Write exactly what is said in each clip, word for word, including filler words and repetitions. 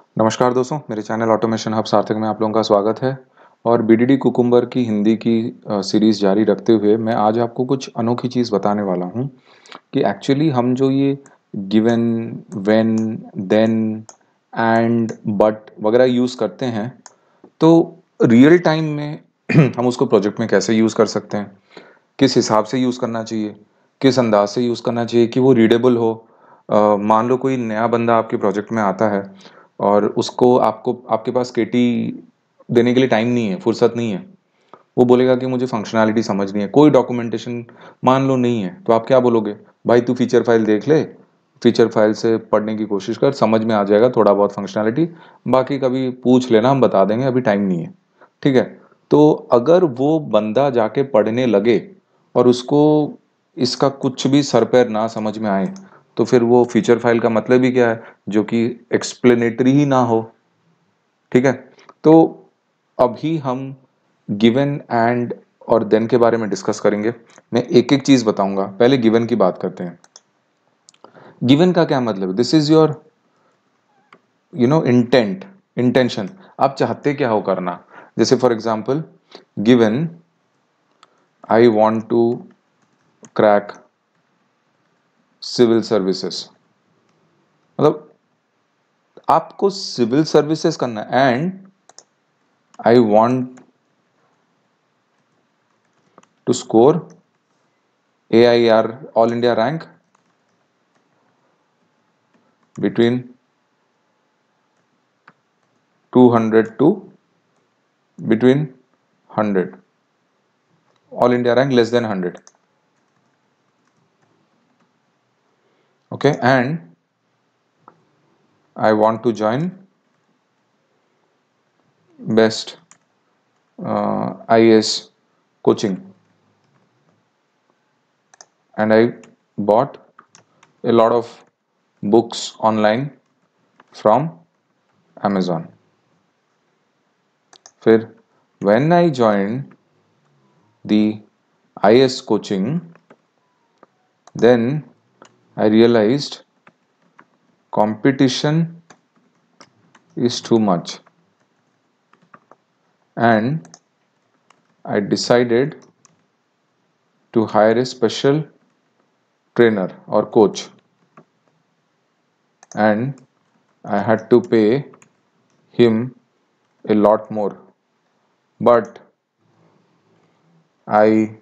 नमस्कार दोस्तों, मेरे चैनल ऑटोमेशन हब सार्थक में आप लोगों का स्वागत है। और बीडीडी कुकुम्बर की हिंदी की अ, सीरीज़ जारी रखते हुए मैं आज आपको कुछ अनोखी चीज़ बताने वाला हूँ कि एक्चुअली हम जो ये given, when, then, and, but वगैरह यूज़ करते हैं, तो रियल टाइम में हम उसको प्रोजेक्ट में कैसे यूज़ कर सकते हैं, किस हिसाब से यूज़ करना चाहिए, किस अंदाज से यूज़ करना चाहिए कि वो रीडेबल हो। अ, मान लो कोई नया बंदा आपके प्रोजेक्ट में आता है और उसको आपको आपके पास केटी देने के लिए टाइम नहीं है, फुर्सत नहीं है। वो बोलेगा कि मुझे फंक्शनैलिटी समझनी है, कोई डॉक्यूमेंटेशन मान लो नहीं है, तो आप क्या बोलोगे? भाई तू फीचर फाइल देख ले, फीचर फाइल से पढ़ने की कोशिश कर, समझ में आ जाएगा थोड़ा बहुत फंक्शनैलिटी, बाकी कभी पूछ लेना, हम बता देंगे, अभी टाइम नहीं है। ठीक है। तो अगर वो बंदा जाके पढ़ने लगे और उसको इसका कुछ भी सर पैर ना समझ में आए, तो फिर वो फीचर फाइल का मतलब ही क्या है, जो कि एक्सप्लेनेटरी ही ना हो। ठीक है। तो अभी हम गिवन एंड और देन के बारे में डिस्कस करेंगे। मैं एक एक चीज बताऊंगा। पहले गिवन की बात करते हैं। गिवन का क्या मतलब है? This is your you know intent, intention. आप चाहते क्या हो करना। जैसे for example, given I want to crack civil services, मतलब आपको सिविल सर्विसेज करना है and I want to score A I R all India rank between two hundred to between one hundred, all India rank less than one hundred. Okay, and I want to join best uh, I A S coaching, and I bought a lot of books online from Amazon. फिर when I joined the I A S coaching, then I realized competition is too much, and I decided to hire a special trainer or coach, and I had to pay him a lot more, but I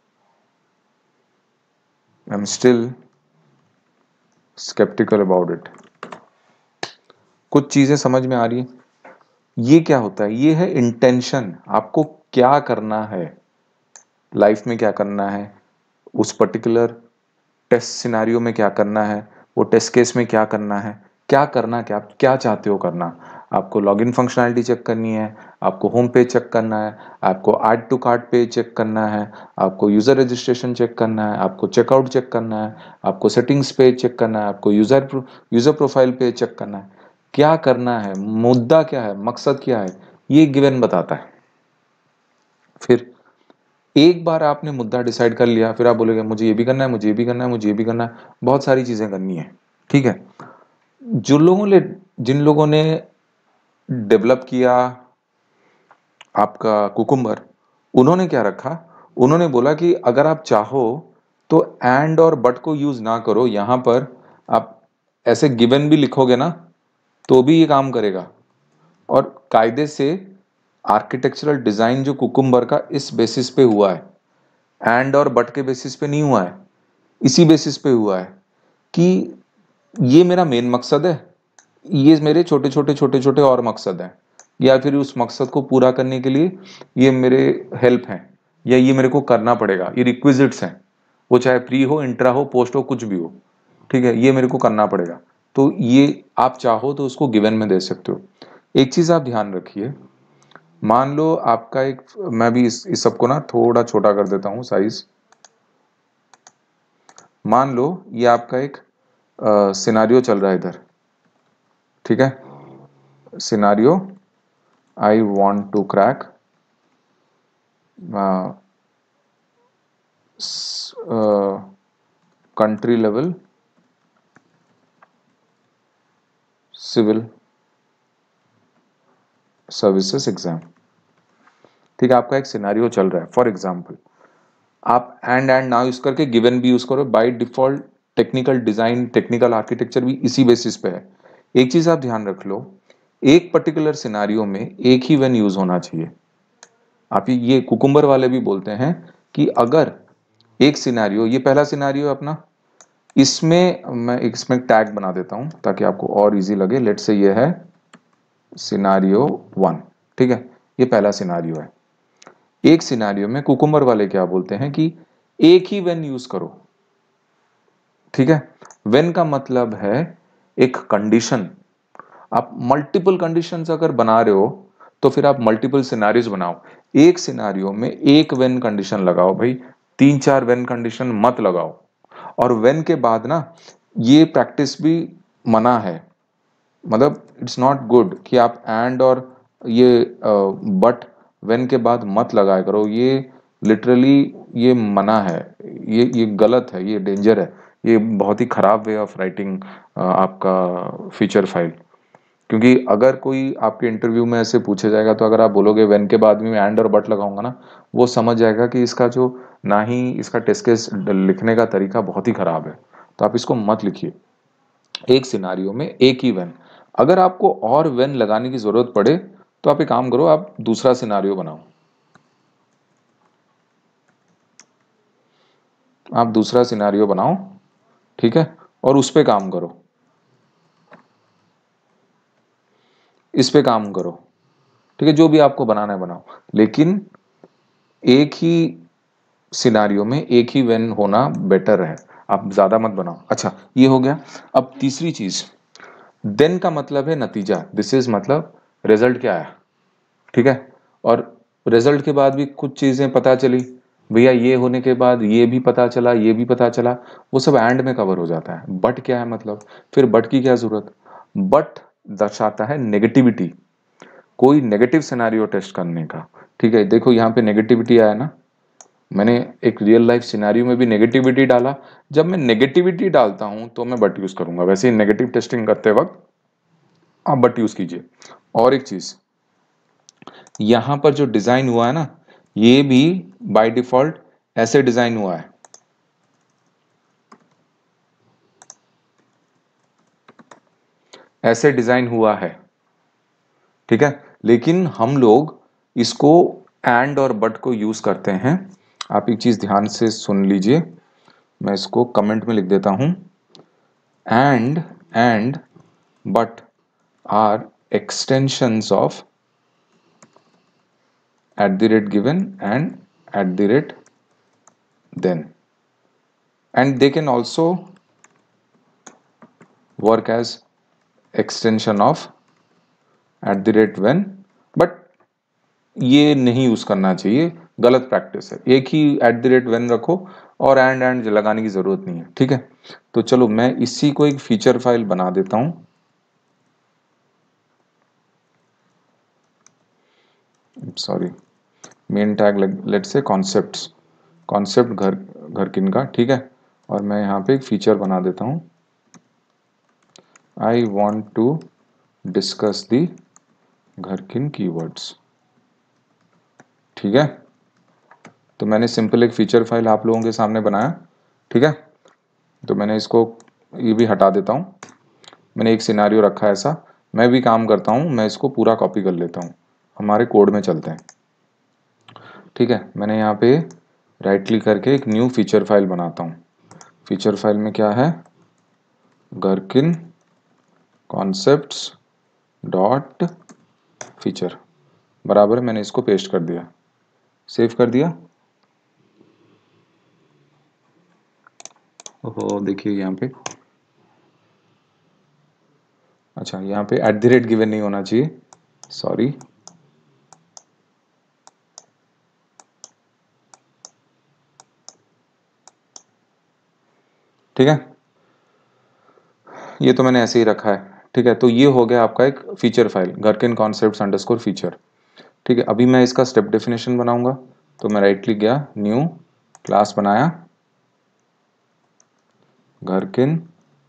am still skeptical about it. कुछ चीजें समझ में आ रही है? ये क्या होता है? ये है इंटेंशन। आपको क्या करना है, लाइफ में क्या करना है, उस पर्टिकुलर टेस्ट सिनेरियो में क्या करना है, वो टेस्ट केस में क्या करना है, क्या करना, क्या आप क्या चाहते हो करना। आपको लॉगिन फंक्शनैलिटी चेक करनी है, आपको होम पेज चेक करना है, आपको add to cart page check करना है, आपको यूजर रजिस्ट्रेशन चेक करना है, आपको चेकआउट चेक करना है, आपको सेटिंग्स पेज चेक करना है, आपको user user profile page check करना है। क्या करना है, मुद्दा क्या है, मकसद क्या है, ये गिवन बताता है। फिर एक बार आपने मुद्दा डिसाइड कर लिया, फिर आप बोलोगे मुझे ये भी करना है, मुझे ये भी करना है, मुझे ये भी करना है, बहुत सारी चीजें करनी है। ठीक है। जो लोगों ने जिन लोगों ने डेवलप किया आपका कुकुम्बर, उन्होंने क्या रखा? उन्होंने बोला कि अगर आप चाहो तो एंड और बट को यूज ना करो, यहां पर आप ऐसे गिवन भी लिखोगे ना, तो भी ये काम करेगा। और कायदे से आर्किटेक्चरल डिजाइन जो कुकुम्बर का इस बेसिस पे हुआ है, एंड और बट के बेसिस पे नहीं हुआ है, इसी बेसिस पे हुआ है कि ये मेरा मेन मकसद है, ये मेरे छोटे छोटे छोटे छोटे और मकसद हैं, या फिर उस मकसद को पूरा करने के लिए ये मेरे हेल्प हैं, या ये मेरे को करना पड़ेगा, ये रिक्विजिट्स हैं। वो चाहे प्री हो, इंट्रा हो, पोस्ट हो, कुछ भी हो। ठीक है, ये मेरे को करना पड़ेगा। तो ये आप चाहो तो उसको गिवन में दे सकते हो। एक चीज आप ध्यान रखिए। मान लो आपका एक, मैं भी इस, इस सबको ना थोड़ा छोटा कर देता हूँ साइज। मान लो ये आपका एक सिनारियो चल रहा है इधर। ठीक है। Scenario, I want to crack country level civil services exam. ठीक है, आपका एक सिनेरियो चल रहा है, फॉर एग्जांपल आप एंड एंड नाउ यूज करके गिवन भी यूज करो। By default technical design, technical architecture भी इसी बेसिस पे है। एक चीज आप ध्यान रख लो, एक पर्टिकुलर सिनारियो में एक ही वेन यूज होना चाहिए। आप ये कुकुम्बर वाले भी बोलते हैं कि अगर एक सिनारियो, ये पहला सिनारियो है अपना, इसमें मैं इसमें टैग बना देता हूं ताकि आपको और इजी लगे। लेट्स से ये है सिनारियो वन। ठीक है, ये पहला सिनारियो है। एक सिनारियो में कुकुम्बर वाले क्या बोलते हैं कि एक ही वेन यूज करो। ठीक है, वेन का मतलब है एक कंडीशन। आप मल्टीपल कंडीशंस अगर बना रहे हो तो फिर आप मल्टीपल सिनारियोज बनाओ। एक सिनारियो में एक वेन कंडीशन लगाओ भाई, तीन चार वेन कंडीशन मत लगाओ। और वेन के बाद ना, ये प्रैक्टिस भी मना है, मतलब इट्स नॉट गुड कि आप एंड और ये बट वेन के बाद मत लगाया करो। ये लिटरली ये मना है, ये ये गलत है, ये डेंजर है, ये बहुत ही खराब वे ऑफ राइटिंग आपका फीचर फाइल। क्योंकि अगर कोई आपके इंटरव्यू में ऐसे पूछे जाएगा तो अगर आप बोलोगे वेन के बाद में एंड और बट लगाऊंगा ना, वो समझ जाएगा कि इसका जो, ना ही इसका टेस्ट केस लिखने का तरीका बहुत ही खराब है। तो आप इसको मत लिखिए। एक सिनारियो में एक ही वेन। अगर आपको और वेन लगाने की जरूरत पड़े तो आप एक काम करो, आप दूसरा सिनारियो बनाओ। आप दूसरा सिनारियो बनाओ, ठीक है, और उस पे काम करो, इस पे काम करो। ठीक है, जो भी आपको बनाना है बनाओ, लेकिन एक ही सिनारियो में एक ही वेन होना बेटर है। आप ज्यादा मत बनाओ। अच्छा, ये हो गया। अब तीसरी चीज, देन का मतलब है नतीजा। दिस इज मतलब रिजल्ट क्या आया। ठीक है, और रिजल्ट के बाद भी कुछ चीजें पता चली, भैया ये होने के बाद ये भी पता चला, ये भी पता चला, वो सब एंड में कवर हो जाता है। बट क्या है मतलब, फिर बट की क्या जरूरत। बट दर्शाता है नेगेटिविटी, कोई नेगेटिव सिनेरियो टेस्ट करने का। ठीक है, देखो यहाँ पे नेगेटिविटी आया ना, मैंने एक रियल लाइफ सिनेरियो में भी नेगेटिविटी डाला। जब मैं नेगेटिविटी डालता हूं तो मैं बट यूज करूंगा। वैसे ही नेगेटिव टेस्टिंग करते वक्त आप बट यूज कीजिए। और एक चीज, यहां पर जो डिजाइन हुआ है ना, ये भी बाय डिफॉल्ट ऐसे डिजाइन हुआ है। ऐसे डिजाइन हुआ है। ठीक है, लेकिन हम लोग इसको एंड और बट को यूज करते हैं। आप एक चीज ध्यान से सुन लीजिए, मैं इसको कमेंट में लिख देता हूं। And and but are extensions of at the rate given and at the rate then, and they can also work as extension of at the rate when, but ये नहीं यूज करना चाहिए, गलत प्रैक्टिस है। एक ही एट द रेट वेन रखो और एंड एंड लगाने की जरूरत नहीं है। ठीक है, तो चलो मैं इसी को एक फीचर फाइल बना देता हूं। सॉरी, मेन टैग लेट्स से कॉन्सेप्ट्स, कॉन्सेप्ट घर घर किन का। ठीक है, और मैं यहाँ पे एक फीचर बना देता हूँ। I want to discuss the Gherkin keywords. ठीक है, तो मैंने सिंपल एक फीचर फाइल आप लोगों के सामने बनाया। ठीक है, तो मैंने इसको ये भी हटा देता हूँ। मैंने एक सिनारियो रखा है ऐसा। मैं भी काम करता हूँ, मैं इसको पूरा कॉपी कर लेता हूँ। हमारे कोड में चलते हैं। ठीक है, मैंने यहाँ पे राइट क्लिक करके एक न्यू फीचर फाइल बनाता हूँ। फीचर फाइल में क्या है, गरकिन कॉन्सेप्ट्स डॉट फीचर बराबर। मैंने इसको पेस्ट कर दिया, सेव कर दिया। ओहो, देखिए यहाँ पे, अच्छा यहाँ पे एट द रेट गिवन नहीं होना चाहिए, सॉरी। ठीक है, ये तो मैंने ऐसे ही रखा है। ठीक है, तो ये हो गया आपका एक feature file, Gherkin concepts underscore feature. ठीक है, अभी मैं इसका स्टेप डेफिनेशन बनाऊंगा। तो मैं राइट क्लिक गया, न्यू क्लास बनाया, gherkin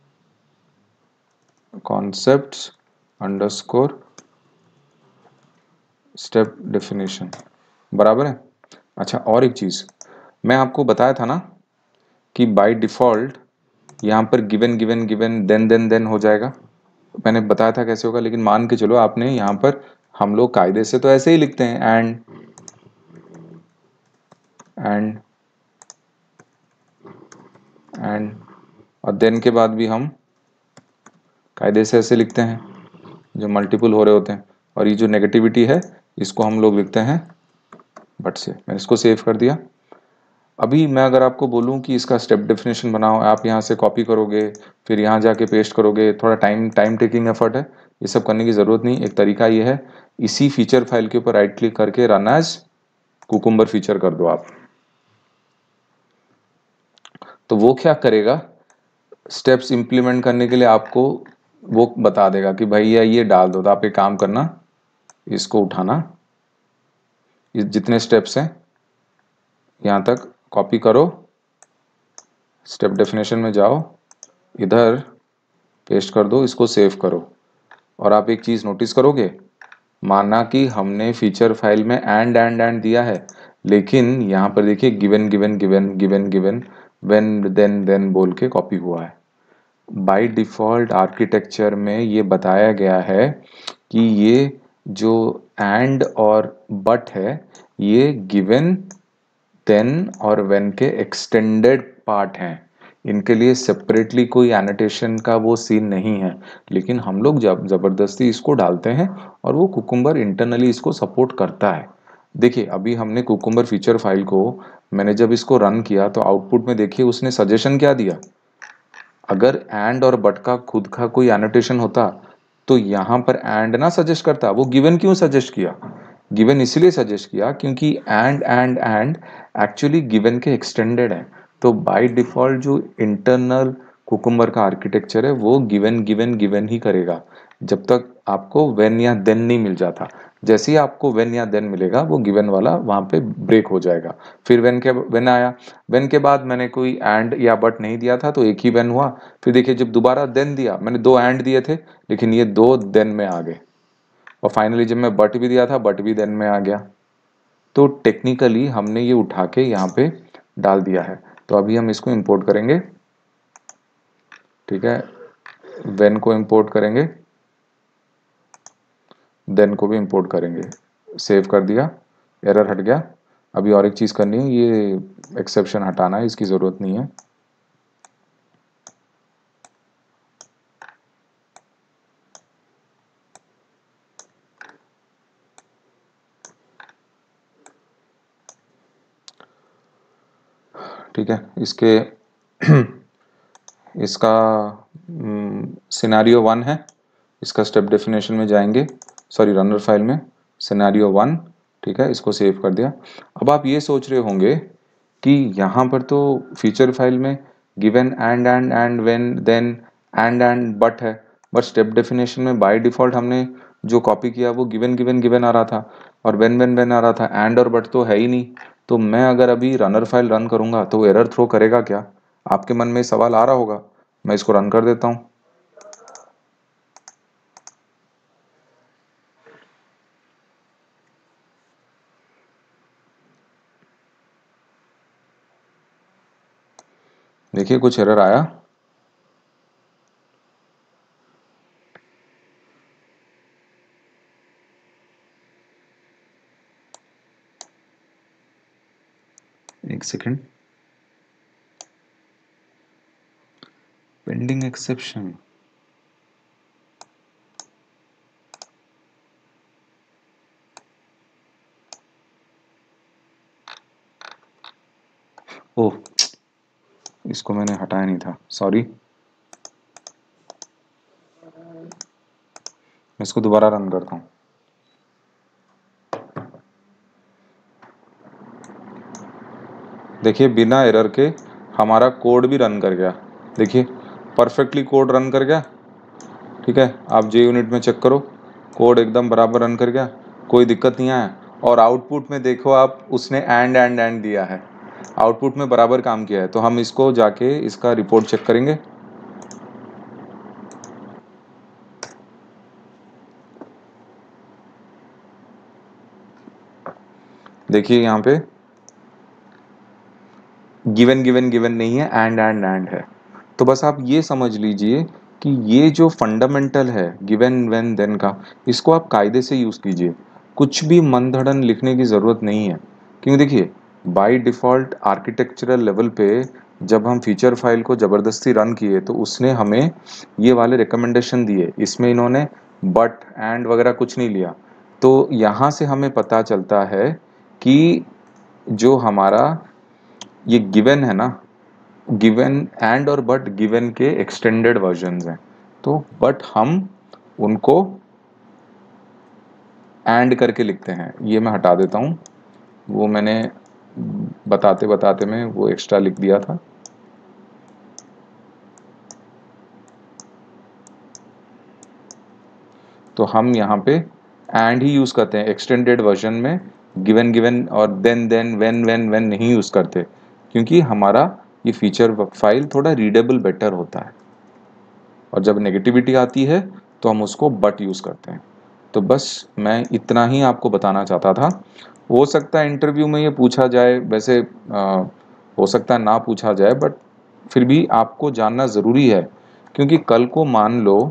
concepts underscore step definition बराबर है। अच्छा, और एक चीज मैं आपको बताया था ना कि बाय डिफॉल्ट यहाँ पर given given given then then then हो जाएगा। मैंने बताया था कैसे होगा, लेकिन मान के चलो आपने यहाँ पर, हम लोग कायदे से तो ऐसे ही लिखते हैं, एंड एंड एंड और देन के बाद भी हम कायदे से ऐसे लिखते हैं जो मल्टीपल हो रहे होते हैं। और ये जो नेगेटिविटी है इसको हम लोग लिखते हैं बट से। मैंने इसको सेव कर दिया। अभी मैं अगर आपको बोलूं कि इसका स्टेप डेफिनेशन बनाओ, आप यहाँ से कॉपी करोगे फिर यहाँ जाके पेस्ट करोगे, थोड़ा टाइम टाइम टेकिंग एफर्ट है। ये सब करने की जरूरत नहीं। एक तरीका ये है, इसी फीचर फाइल के ऊपर राइट क्लिक करके रन एज कुकुम्बर फीचर कर दो आप। तो वो क्या करेगा, स्टेप्स इंप्लीमेंट करने के लिए आपको वो बता देगा कि भैया ये डाल दो। तो आप एक काम करना, इसको उठाना, ये जितने स्टेप्स हैं यहाँ तक कॉपी करो, स्टेप डेफिनेशन में जाओ, इधर पेस्ट कर दो, इसको सेव करो। और आप एक चीज नोटिस करोगे, माना कि हमने फीचर फाइल में एंड एंड एंड दिया है, लेकिन यहाँ पर देखिए given given given given given when then then बोल के कॉपी हुआ है। बाय डिफॉल्ट आर्किटेक्चर में ये बताया गया है कि ये जो एंड और बट है ये गिवन देन और व्हेन के एक्सटेंडेड पार्ट हैं। इनके लिए सेपरेटली कोई एनोटेशन का वो सीन नहीं है, लेकिन हम लोग जब जबरदस्ती इसको डालते हैं और वो कुकुम्बर इंटरनली इसको सपोर्ट करता है। देखिए अभी हमने कुकुम्बर फीचर फाइल को, मैंने जब इसको रन किया तो आउटपुट में देखिए उसने सजेशन क्या दिया। अगर एंड और बट का खुद का कोई एनोटेशन होता तो यहाँ पर एंड ना सजेस्ट करता, वो गिवन क्यों सजेस्ट किया? गिवन इसलिए सजेस्ट किया क्योंकि and and and actually given के एक्सटेंडेड है। तो बाय डिफॉल्ट जो इंटरनल कुकुम्बर का आर्किटेक्चर है वो गिवन गिवन गिवन ही करेगा जब तक आपको व्हेन या देन नहीं मिल जाता। जैसे ही आपको व्हेन या देन मिलेगा वो गिवन वाला वहां पे ब्रेक हो जाएगा। फिर व्हेन के व्हेन आया, व्हेन के बाद मैंने कोई एंड या बट नहीं दिया था तो एक ही व्हेन हुआ। फिर देखिए जब दोबारा देन दिया, मैंने दो एंड दिए थे लेकिन ये दो देन में आ गए। और फाइनली जब मैं बट भी दिया था बट भी देन में आ गया। तो टेक्निकली हमने ये उठा के यहाँ पे डाल दिया है। तो अभी हम इसको इंपोर्ट करेंगे, ठीक है, व्हेन को इंपोर्ट करेंगे, देन को भी इंपोर्ट करेंगे। सेव कर दिया, एरर हट गया। अभी और एक चीज करनी है, ये एक्सेप्शन हटाना है, इसकी जरूरत नहीं है। ठीक है, इसके इसका सिनेरियो वन है, इसका स्टेप डेफिनेशन में जाएंगे, सॉरी रनर फाइल में सिनेरियो वन, ठीक है, इसको सेव कर दिया। अब आप ये सोच रहे होंगे कि यहाँ पर तो फीचर फाइल में given and and and when then and and but है, बट स्टेप डेफिनेशन में बाय डिफॉल्ट हमने जो कॉपी किया वो गिवन गिवन गिवन आ रहा था और व्हेन व्हेन व्हेन आ रहा था, एंड और बट तो है ही नहीं। तो मैं अगर अभी रनर फाइल रन करूंगा तो एरर थ्रो करेगा क्या? आपके मन में सवाल आ रहा होगा। मैं इसको रन कर देता हूं। देखिए कुछ एरर आया। एक सेकेंड, पेंडिंग एक्सेप्शन, ओह इसको मैंने हटाया नहीं था, सॉरी। मैं इसको दोबारा रन करता हूं। देखिए बिना एरर के हमारा कोड भी रन कर गया। देखिए परफेक्टली कोड रन कर गया। ठीक है, आप जे यूनिट में चेक करो, कोड एकदम बराबर रन कर गया, कोई दिक्कत नहीं आया। और आउटपुट में देखो आप, उसने एंड एंड एंड दिया है, आउटपुट में बराबर काम किया है। तो हम इसको जाके इसका रिपोर्ट चेक करेंगे। देखिए यहाँ पे गिवन गिवन गिवन नहीं है, एंड एंड एंड है। तो बस आप ये समझ लीजिए कि ये जो फंडामेंटल है गिवन व्हेन देन का, इसको आप कायदे से यूज कीजिए। कुछ भी मनधड़न लिखने की जरूरत नहीं है, क्योंकि देखिए बाय डिफॉल्ट आर्किटेक्चरल लेवल पे जब हम फीचर फाइल को जबरदस्ती रन किए तो उसने हमें ये वाले रिकमेंडेशन दिए, इसमें इन्होंने बट एंड वगैरह कुछ नहीं लिया। तो यहाँ से हमें पता चलता है कि जो हमारा ये गिवन है ना, गिवन एंड और बट गिवन के एक्सटेंडेड वर्जन्स हैं। तो बट हम उनको एंड करके लिखते हैं। ये मैं हटा देता हूँ, वो मैंने बताते बताते में वो एक्स्ट्रा लिख दिया था। तो हम यहाँ पे एंड ही यूज करते हैं एक्सटेंडेड वर्जन में, गिवन गिवन और then then when when when नहीं यूज करते, क्योंकि हमारा ये फीचर फाइल थोड़ा रीडेबल बेटर होता है। और जब नेगेटिविटी आती है तो हम उसको बट यूज करते हैं। तो बस मैं इतना ही आपको बताना चाहता था। हो सकता है इंटरव्यू में ये पूछा जाए, वैसे आ, हो सकता है ना पूछा जाए, बट फिर भी आपको जानना ज़रूरी है, क्योंकि कल को मान लो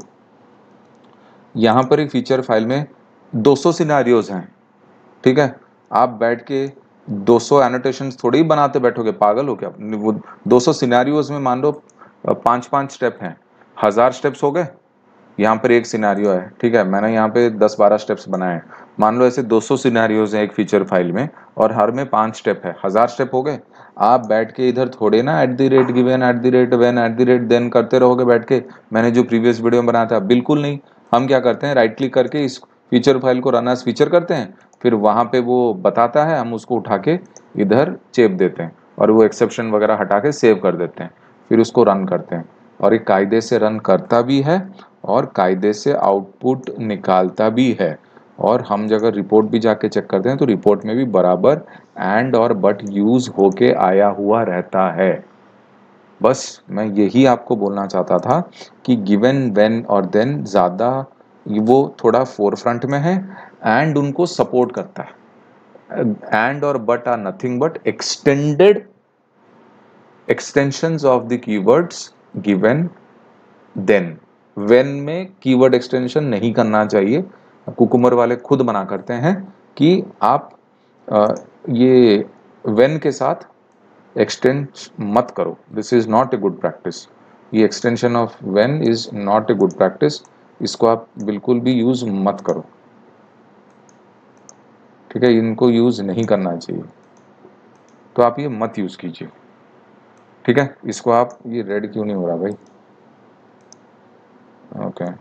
यहाँ पर एक फीचर फाइल में दो सौ सिनेरियोज हैं, ठीक है, आप बैठ के दो सौ एनोटेशंस थोड़ी ही बनाते बैठोगे, पागल हो क्या? वो दो सौ सिनेरियोज में मान लो पांच पांच स्टेप हैं, हजार स्टेप्स हो गए। यहाँ पर एक सिनेरियो है, ठीक है, मैंने यहाँ पे दस बारह स्टेप्स बनाए हैं। मान लो ऐसे दो सौ सिनेरियोज हैं एक फीचर फाइल में, और हर में पांच स्टेप है, हजार स्टेप हो गए। आप बैठ के इधर थोड़े ना at the rate given, at the rate when, at the rate then करते रहोगे बैठ के, मैंने जो प्रीवियस वीडियो में बनाया था, बिल्कुल नहीं। हम क्या करते हैं, राइट क्लिक करके इस फीचर फाइल को रन एज फीचर करते हैं, फिर वहां पे वो बताता है, हम उसको उठा के इधर चेप देते हैं और वो एक्सेप्शन वगैरह हटा के सेव कर देते हैं, फिर उसको रन करते हैं। और एक कायदे से रन करता भी है और कायदे से आउटपुट निकालता भी है। और हम जब रिपोर्ट भी जाके चेक करते हैं तो रिपोर्ट में भी बराबर एंड और बट यूज होके आया हुआ रहता है। बस मैं यही आपको बोलना चाहता था कि गिवन व्हेन और देन ज़्यादा वो थोड़ा फोर फ्रंट में है, एंड उनको सपोर्ट करता है। एंड और but are nothing but extended extensions of the keywords given then. When में कीवर्ड एक्सटेंशन नहीं करना चाहिए, कुकुमर वाले खुद मना करते हैं कि आप आ, ये व्हेन के साथ एक्सटेंड मत करो, this is not a good practice. ये extension of when is not a good practice, इसको आप बिल्कुल भी यूज मत करो, ठीक है, इनको यूज नहीं करना चाहिए। तो आप ये मत यूज कीजिए, ठीक है। इसको आप, ये रेड क्यों नहीं हो रहा भाई? Okay okay.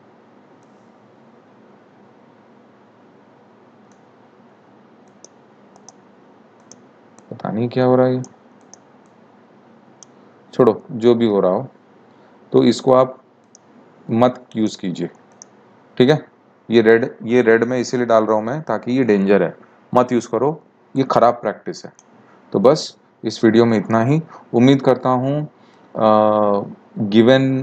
पता नहीं क्या हो रहा है, छोड़ो जो भी हो रहा हो। तो इसको आप मत यूज कीजिए, ठीक है। ये रेड ये रेड में इसीलिए डाल रहा हूं मैं ताकि ये डेंजर है, मत यूज करो, ये खराब प्रैक्टिस है। तो बस इस वीडियो में इतना ही। उम्मीद करता हूँ गिवन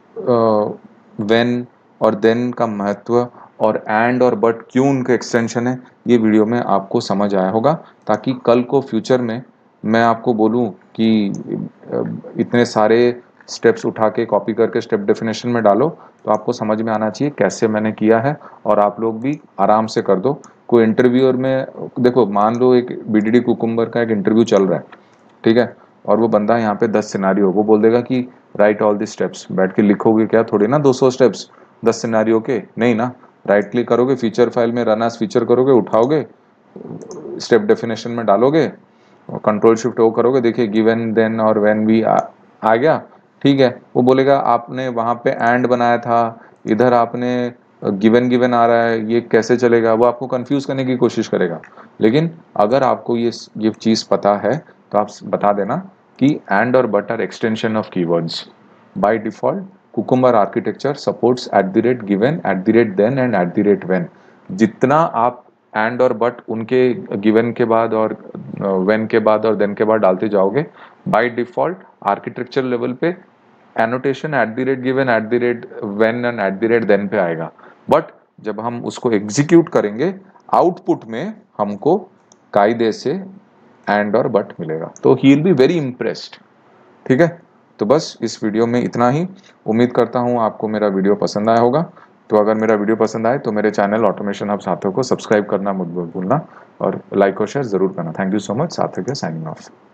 व्हेन और देन का महत्व और एंड और बट क्यों उनके एक्सटेंशन है, ये वीडियो में आपको समझ आया होगा, ताकि कल को फ्यूचर में मैं आपको बोलूं कि इतने सारे स्टेप्स उठा के कॉपी करके स्टेप डेफिनेशन में डालो, तो आपको समझ में आना चाहिए कैसे मैंने किया है, और आप लोग भी आराम से कर दो। कोई इंटरव्यूअर में देखो, मान लो एक बीडीडी कुकुम्बर का एक इंटरव्यू चल रहा है, ठीक है, और वो बंदा यहाँ पे दस सिनारियो, वो बोल देगा कि राइट ऑल दी स्टेप्स, बैठ के लिखोगे क्या थोड़ी ना दो सौ स्टेप्स दस सिनारियो के, नहीं ना। राइट क्लिक करोगे, फीचर फाइल में रन एज फीचर करोगे, उठाओगे, स्टेप डेफिनेशन में डालोगे, कंट्रोल शिफ्ट ओ करोगे, देखिए गिवन देन और व्हेन भी आ, आ गया, ठीक है। वो बोलेगा आपने वहां पे एंड बनाया था, इधर आपने गिवन गिवन आ रहा है, ये कैसे चलेगा, वो आपको कंफ्यूज करने की कोशिश करेगा। लेकिन अगर आपको ये ये चीज पता है तो आप बता देना कि एंड और but are extension of keywords. By default cucumber architecture supports at the rate given, at the rate then and at the rate when. जितना आप एंड और बट उनके गिवन के बाद और व्हेन के बाद और देन के बाद डालते जाओगे, बाय डिफॉल्ट आर्किटेक्चर लेवल पे annotation at the rate given, at the rate when and at the rate then पे आएगा। बट जब हम उसको एग्जीक्यूट करेंगे, आउटपुट में हमको कायदे से एंड और बट मिलेगा, तो he will be very impressed. ठीक है, तो बस इस वीडियो में इतना ही। उम्मीद करता हूँ आपको मेरा वीडियो पसंद आया होगा। तो अगर मेरा वीडियो पसंद आए तो मेरे चैनल ऑटोमेशन हब सार्थक को सब्सक्राइब करना मत भूलना और लाइक और शेयर जरूर करना। Thank you so much. Sarthak है साइनिंग ऑफ।